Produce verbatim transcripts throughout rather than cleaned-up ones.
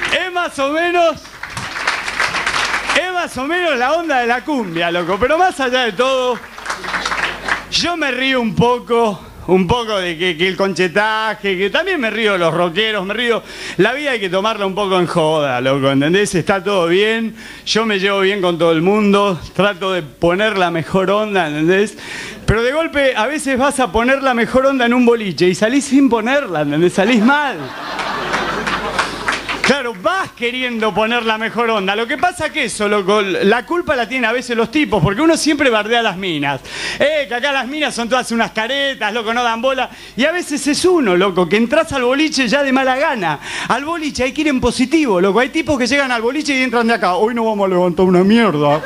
Es más o menos... Es más o menos la onda de la cumbia, loco. Pero más allá de todo, yo me río un poco... Un poco de que, que el conchetaje, que también me río de los rockeros, me río. La vida hay que tomarla un poco en joda, loco, ¿entendés? Está todo bien, yo me llevo bien con todo el mundo, trato de poner la mejor onda, ¿entendés? Pero de golpe a veces vas a poner la mejor onda en un boliche y salís sin ponerla, ¿entendés? Salís mal. Claro, vas queriendo poner la mejor onda. Lo que pasa que eso, loco, la culpa la tienen a veces los tipos, porque uno siempre bardea a las minas. Eh, que acá las minas son todas unas caretas, loco, no dan bola. Y a veces es uno, loco, que entras al boliche ya de mala gana. Al boliche hay que ir en positivo, loco. Hay tipos que llegan al boliche y entran de acá. Hoy no vamos a levantar una mierda.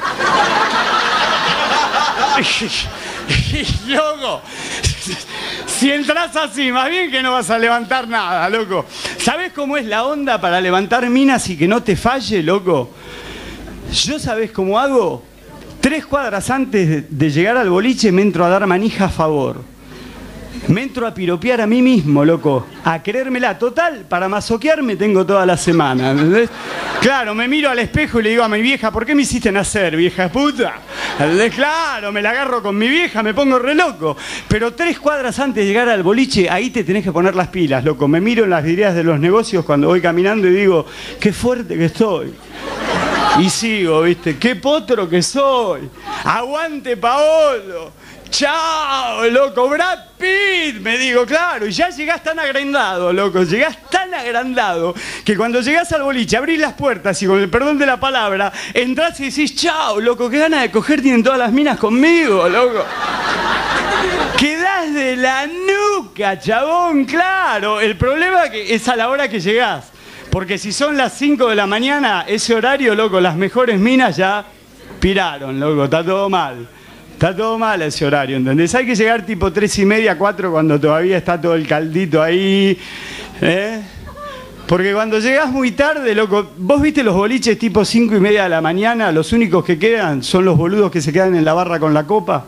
Loco, si entras así, más bien que no vas a levantar nada, loco. ¿Sabés cómo es la onda para levantar minas y que no te falle, loco? Yo, ¿sabés cómo hago? Tres cuadras antes de llegar al boliche me entro a dar manija a favor. Me entro a piropear a mí mismo, loco. A creérmela. Total, para masoquearme tengo toda la semana, ¿entendés? Claro, me miro al espejo y le digo a mi vieja, ¿por qué me hiciste nacer, vieja puta? ¿Entendés? Claro, me la agarro con mi vieja, me pongo re loco. Pero tres cuadras antes de llegar al boliche, ahí te tenés que poner las pilas, loco. Me miro en las vidrieras de los negocios cuando voy caminando y digo, qué fuerte que estoy. Y sigo, ¿viste? Qué potro que soy. Aguante, Paolo. Chao, loco, Brad Pitt, me digo, claro, y ya llegás tan agrandado, loco, llegás tan agrandado que cuando llegás al boliche, abrís las puertas y con el perdón de la palabra, entrás y decís, chao, loco, qué ganas de coger tienen todas las minas conmigo, loco. Quedás de la nuca, chabón, claro. El problema es a la hora que llegás, porque si son las cinco de la mañana, ese horario, loco, las mejores minas ya piraron, loco, está todo mal. Está todo mal ese horario, ¿entendés? Hay que llegar tipo tres y media, cuatro, cuando todavía está todo el caldito ahí, ¿eh? Porque cuando llegás muy tarde, loco, vos viste los boliches tipo cinco y media de la mañana, los únicos que quedan son los boludos que se quedan en la barra con la copa.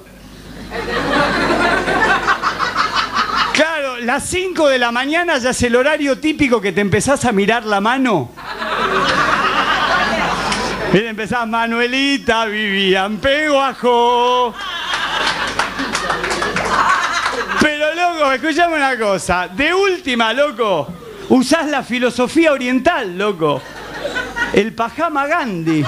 Claro, las cinco de la mañana ya es el horario típico que te empezás a mirar la mano. Y empezás, Manuelita, Vivian Peguajo. Pero, loco, escuchame una cosa. De última, loco, usás la filosofía oriental, loco. El Pajama Gandhi.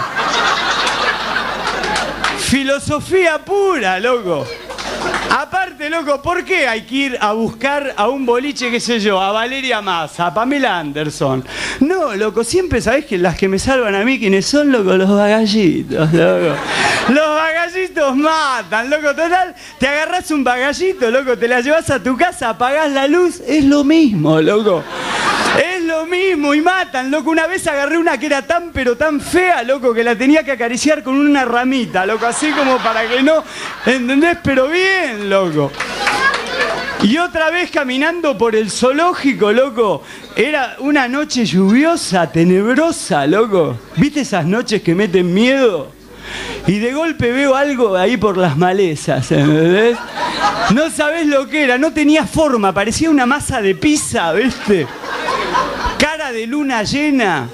Filosofía pura, loco. Aparte, loco, ¿por qué hay que ir a buscar a un boliche, qué sé yo, a Valeria Massa, a Pamela Anderson? No, loco, siempre sabés que las que me salvan a mí, ¿quiénes son, loco? Los bagallitos, loco. Los bagallitos matan, loco, total. Te agarrás un bagallito, loco, te la llevas a tu casa, apagás la luz, es lo mismo, loco. Es lo mismo y matan, loco. Una vez agarré una que era tan pero tan fea, loco, que la tenía que acariciar con una ramita, loco, así como para que no, ¿entendés? Pero bien, loco. Y otra vez caminando por el zoológico, loco, era una noche lluviosa, tenebrosa, loco. ¿Viste esas noches que meten miedo? Y de golpe veo algo ahí por las malezas, ¿entendés? No sabés lo que era, no tenía forma, parecía una masa de pizza, ¿viste? Cara de luna llena,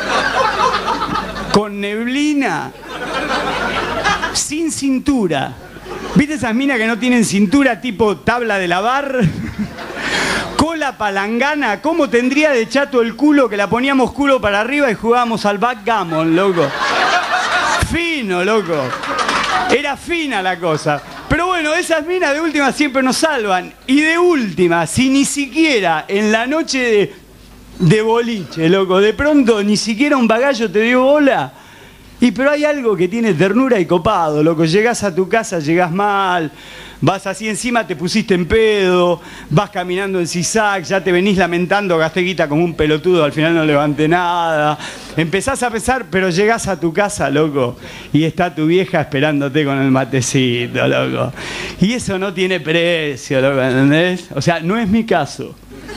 con neblina, sin cintura. ¿Viste esas minas que no tienen cintura tipo tabla de lavar? Cola palangana, ¿cómo tendría de chato el culo que la poníamos culo para arriba y jugábamos al backgammon, loco? Fino, loco. Era fina la cosa. Pero bueno, esas minas de última siempre nos salvan. Y de última, si ni siquiera en la noche de, de boliche, loco, de pronto ni siquiera un bagallo te dio bola. Y pero hay algo que tiene ternura y copado, loco. Llegás a tu casa, llegás mal, vas así encima, te pusiste en pedo, vas caminando en zigzag, ya te venís lamentando, gasté guita como un pelotudo, al final no levanté nada. Empezás a pensar, pero llegás a tu casa, loco, y está tu vieja esperándote con el matecito, loco. Y eso no tiene precio, loco, ¿entendés? O sea, no es mi caso.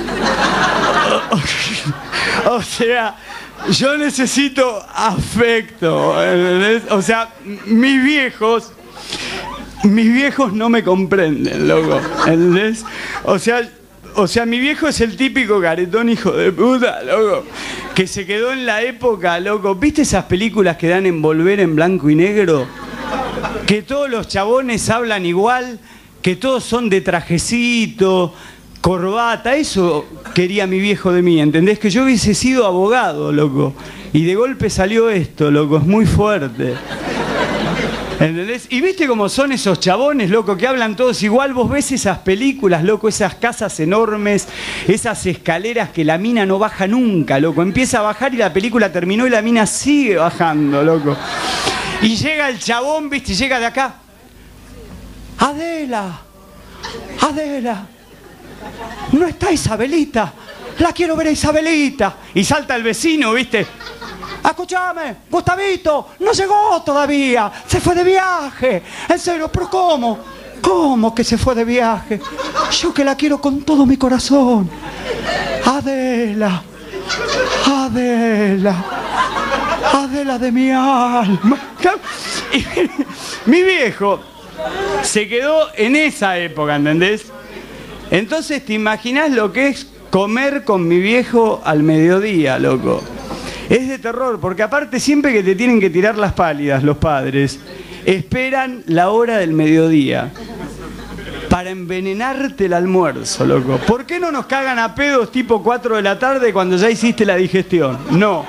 O sea... Yo necesito afecto, ¿entendés? O sea, mis viejos, mis viejos no me comprenden, loco, ¿entendés? O sea, o sea, mi viejo es el típico caretón hijo de puta, loco, que se quedó en la época, loco. ¿Viste esas películas que dan en Volver en blanco y negro? Que todos los chabones hablan igual, que todos son de trajecito, corbata. Eso quería mi viejo de mí, ¿entendés? Que yo hubiese sido abogado, loco. Y de golpe salió esto, loco. Es muy fuerte. ¿Entendés? Y viste cómo son esos chabones, loco, que hablan todos igual. Vos ves esas películas, loco, esas casas enormes, esas escaleras que la mina no baja nunca, loco. Empieza a bajar y la película terminó y la mina sigue bajando, loco. Y llega el chabón, viste, y llega de acá. Adela, Adela, no está Isabelita, la quiero ver a Isabelita. Y salta el vecino, viste. Escúchame, Gustavito, no llegó todavía, se fue de viaje. En serio, pero ¿cómo? ¿Cómo que se fue de viaje? Yo que la quiero con todo mi corazón. Adela, Adela, Adela de mi alma. Y mi viejo se quedó en esa época, ¿entendés? Entonces te imaginás lo que es comer con mi viejo al mediodía, loco. Es de terror, porque aparte siempre que te tienen que tirar las pálidas los padres, esperan la hora del mediodía para envenenarte el almuerzo, loco. ¿Por qué no nos cagan a pedos tipo cuatro de la tarde cuando ya hiciste la digestión? No.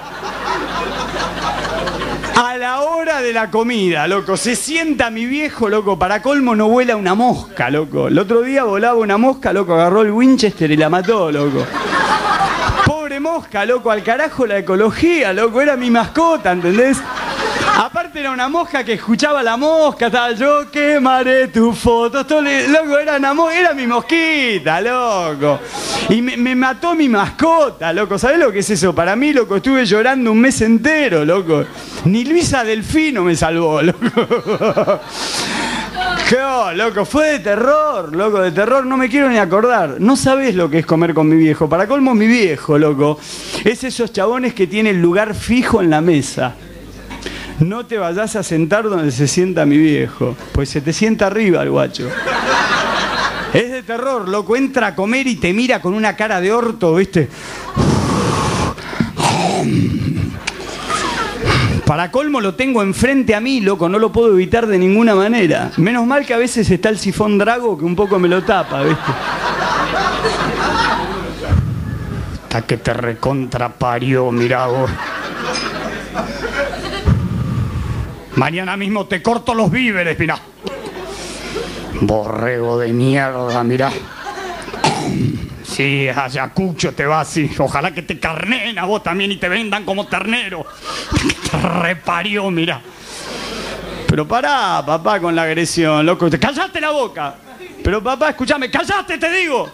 A la hora de la comida, loco, se sienta mi viejo, loco, para colmo no vuela una mosca, loco. El otro día volaba una mosca, loco, agarró el Winchester y la mató, loco. Pobre mosca, loco, al carajo la ecología, loco, era mi mascota, ¿entendés? Aparte era una mosca que escuchaba la mosca, estaba yo quemaré tu foto, todo le, loco, era, una mo era mi mosquita, loco. Y me, me mató mi mascota, loco, ¿sabés lo que es eso? Para mí, loco, estuve llorando un mes entero, loco. Ni Luisa Delfino me salvó, loco. No, loco, fue de terror, loco, de terror, no me quiero ni acordar. No sabés lo que es comer con mi viejo. Para colmo, mi viejo, loco, es esos chabones que tienen lugar fijo en la mesa. No te vayas a sentar donde se sienta mi viejo, pues se te sienta arriba el guacho. Es de terror, loco, entra a comer y te mira con una cara de orto, ¿viste? Para colmo lo tengo enfrente a mí, loco, no lo puedo evitar de ninguna manera. Menos mal que a veces está el sifón Drago que un poco me lo tapa, ¿viste? Hasta que te recontraparió, mirá vos. Mañana mismo te corto los víveres, mirá. Borrego de mierda, mirá. Sí, Ayacucho te va así. Ojalá que te carneen a vos también y te vendan como ternero. Te reparió, mirá. Pero pará, papá, con la agresión, loco. ¡Cállate la boca! Pero papá, escúchame, ¡cállate, te digo!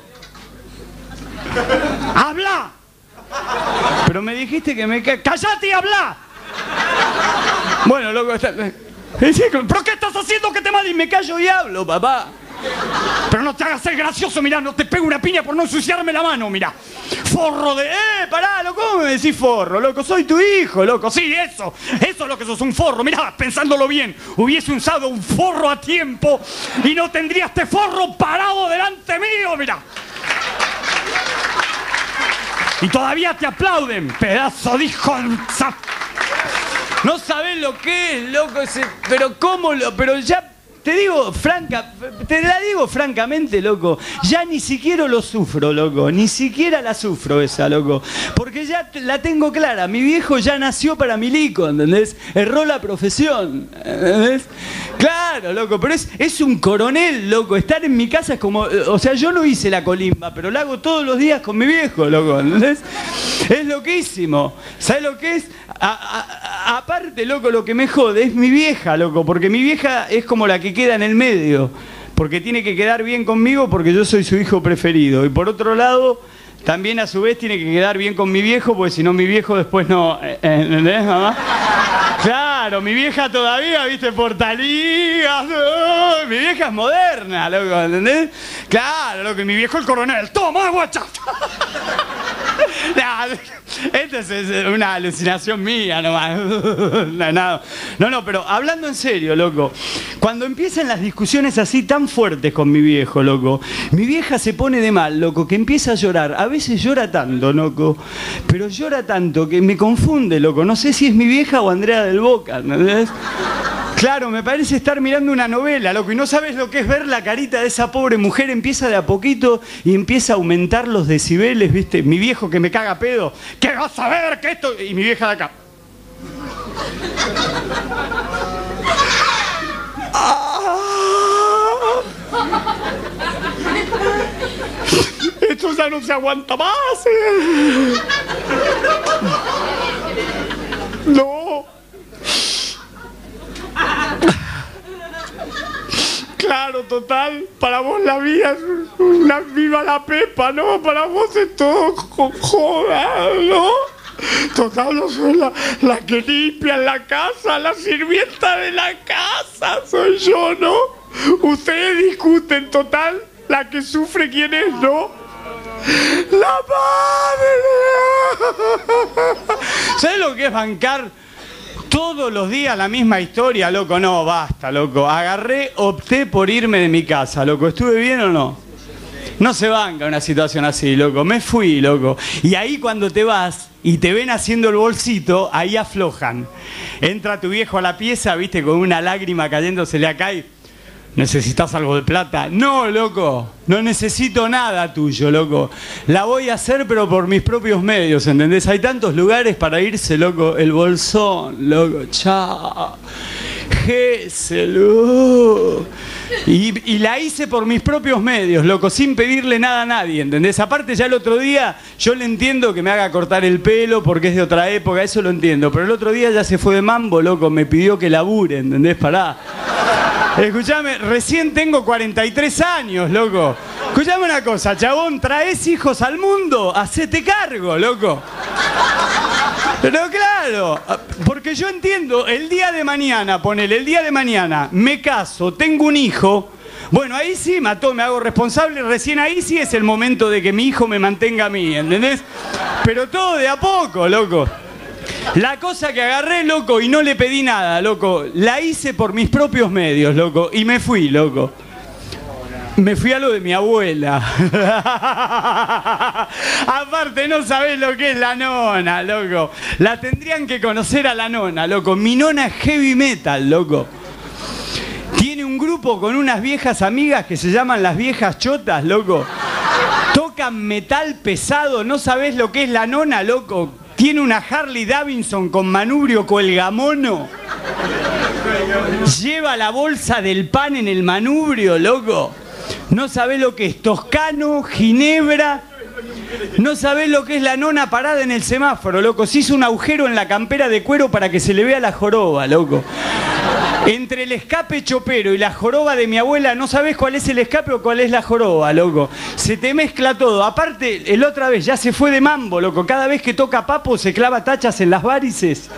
¡Habla! Pero me dijiste que me... ¡Cállate y habla! Bueno, loco, está... ¿pero qué estás haciendo que te mal? Y me callo y hablo, papá. Pero no te hagas ser gracioso, mirá, no te pego una piña por no ensuciarme la mano, mirá. Forro de... ¡Eh, pará, loco! ¿Cómo me decís forro, loco? Soy tu hijo, loco. Sí, eso. Eso es lo que sos, un forro. Mirá, pensándolo bien, hubiese usado un forro a tiempo y no tendría este forro parado delante mío, mirá. Y todavía te aplauden, pedazo de hijo de... No sabés lo que es, loco, ese... pero cómo lo... Pero ya... Te digo, franca, te la digo francamente, loco, ya ni siquiera lo sufro, loco, ni siquiera la sufro esa, loco, porque ya la tengo clara, mi viejo ya nació para milico, ¿entendés? Erró la profesión, ¿entendés? Claro, loco, pero es, es un coronel, loco, estar en mi casa es como, o sea, yo no hice la colimba, pero la hago todos los días con mi viejo, loco, ¿entendés? Es loquísimo, ¿sabes lo que es? A, a, a, aparte, loco, lo que me jode es mi vieja, loco, porque mi vieja es como la que queda en el medio, porque tiene que quedar bien conmigo porque yo soy su hijo preferido, y por otro lado también a su vez tiene que quedar bien con mi viejo, porque si no mi viejo después no, ¿entendés, mamá? Claro, mi vieja todavía, viste, portaligas, oh, mi vieja es moderna, loco, ¿entendés? Claro, loco, y mi viejo el coronel, toma, guacha. No, esto es una alucinación mía nomás. No, no, no, no, pero hablando en serio, loco. Cuando empiezan las discusiones así tan fuertes con mi viejo, loco, mi vieja se pone de mal, loco, que empieza a llorar. A veces llora tanto, loco, pero llora tanto que me confunde, loco. No sé si es mi vieja o Andrea del Boca, ¿entendés? Claro, me parece estar mirando una novela, loco, y no sabes lo que es ver la carita de esa pobre mujer. Empieza de a poquito y empieza a aumentar los decibeles, ¿viste? Mi viejo que me caga pedo, ¿qué vas a ver? ¿Qué esto? Y mi vieja de acá. Ah. Esto ya no se aguanta más. Eh. No. Claro, total, para vos la vida es una viva la pepa, ¿no? Para vos es todo joda, ¿no? Total, yo soy la, la que limpia en la casa, la sirvienta de la casa, soy yo, ¿no? Ustedes discuten, total, la que sufre, ¿quién es, no? ¡La madre! ¿Sabes lo que es bancar todos los días la misma historia, loco? No, basta, loco. Agarré, opté por irme de mi casa, loco. ¿Estuve bien o no? No se banca una situación así, loco. Me fui, loco. Y ahí cuando te vas y te ven haciendo el bolsito, ahí aflojan. Entra tu viejo a la pieza, viste, con una lágrima cayéndosele acá y... ¿Necesitas algo de plata? No, loco. No necesito nada tuyo, loco. La voy a hacer, pero por mis propios medios, ¿entendés? Hay tantos lugares para irse, loco. El Bolsón, loco. Chao. Géselo. Y, y la hice por mis propios medios, loco, sin pedirle nada a nadie, ¿entendés? Aparte ya el otro día, yo le entiendo que me haga cortar el pelo porque es de otra época, eso lo entiendo. Pero el otro día ya se fue de mambo, loco, me pidió que labure, ¿entendés? Pará. Escuchame, recién tengo cuarenta y tres años, loco. Escuchame una cosa, chabón, traes hijos al mundo, hacete cargo, loco. Pero claro, porque yo entiendo, el día de mañana, ponele, el día de mañana, me caso, tengo un hijo, bueno, ahí sí, mató, me hago responsable, recién ahí sí es el momento de que mi hijo me mantenga a mí, ¿entendés? Pero todo de a poco, loco. La cosa que agarré, loco, y no le pedí nada, loco, la hice por mis propios medios, loco, y me fui, loco. Me fui a lo de mi abuela. Aparte, no sabés lo que es la nona, loco. La tendrían que conocer a la nona, loco. Mi nona es heavy metal, loco. Tiene un grupo con unas viejas amigas que se llaman las viejas chotas, loco. Tocan metal pesado, no sabés lo que es la nona, loco. Tiene una Harley Davidson con manubrio colgamono. Lleva la bolsa del pan en el manubrio, loco. No sabés lo que es Toscano, Ginebra. No sabés lo que es la nona parada en el semáforo, loco. Se hizo un agujero en la campera de cuero para que se le vea la joroba, loco. Entre el escape chopero y la joroba de mi abuela, no sabés cuál es el escape o cuál es la joroba, loco. Se te mezcla todo. Aparte, el otra vez ya se fue de mambo, loco. Cada vez que toca papo se clava tachas en las varices.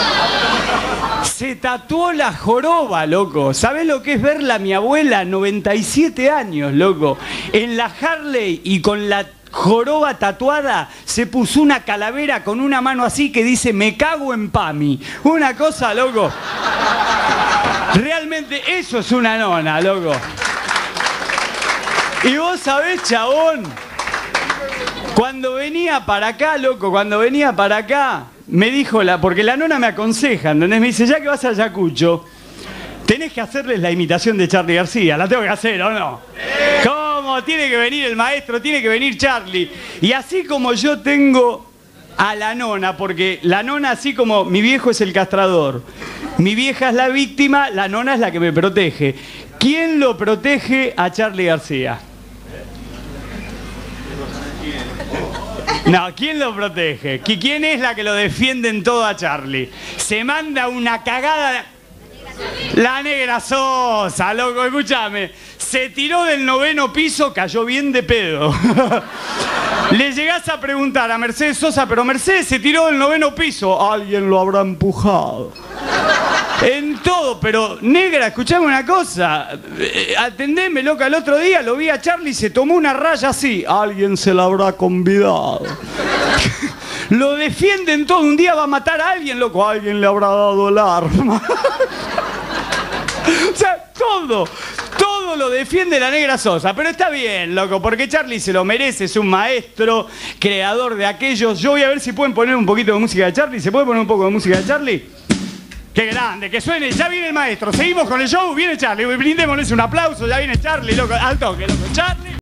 Se tatuó la joroba, loco. ¿Sabés lo que es verla a mi abuela? noventa y siete años, loco. En la Harley y con la joroba tatuada se puso una calavera con una mano así que dice me cago en Pami. Una cosa, loco. Realmente eso es una nona, loco. Y vos sabés, chabón, cuando venía para acá, loco, cuando venía para acá, me dijo la, porque la nona me aconseja, ¿entendés? Me dice, ya que vas a Ayacucho, tenés que hacerles la imitación de Charly García. ¿La tengo que hacer o no? ¿Cómo? Tiene que venir el maestro, tiene que venir Charly. Y así como yo tengo a la nona, porque la nona, así como mi viejo es el castrador, mi vieja es la víctima, la nona es la que me protege. ¿Quién lo protege a Charly García? No, ¿quién lo protege? ¿Quién es la que lo defiende en todo a Charly? Se manda una cagada... La Negra Sosa, loco, escúchame. Se tiró del noveno piso, cayó bien de pedo. Le llegás a preguntar a Mercedes Sosa, pero Mercedes se tiró del noveno piso. Alguien lo habrá empujado. En todo, pero negra, escuchame una cosa. Eh, atendeme, loca, el otro día lo vi a Charlie y se tomó una raya así. Alguien se la habrá convidado. Lo defienden todo. Un día va a matar a alguien, loco. Alguien le habrá dado el arma. O sea, todo, todo lo defiende la negra Sosa. Pero está bien, loco, porque Charlie se lo merece. Es un maestro, creador de aquellos. Yo voy a ver si pueden poner un poquito de música de Charlie. ¿Se puede poner un poco de música de Charlie? ¡Qué grande! Que suene. Ya viene el maestro. Seguimos con el show. Viene Charlie. Brindémosles un aplauso. Ya viene Charlie, loco. Al toque, loco. Charlie.